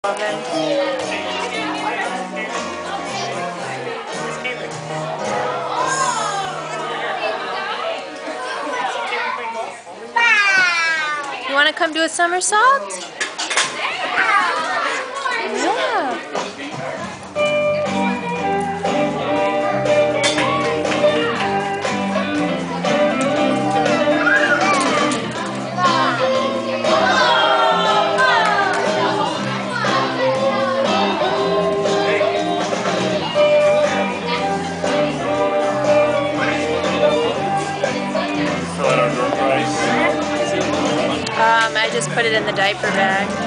You want to come do a somersault? Yeah. I just put it in the diaper bag.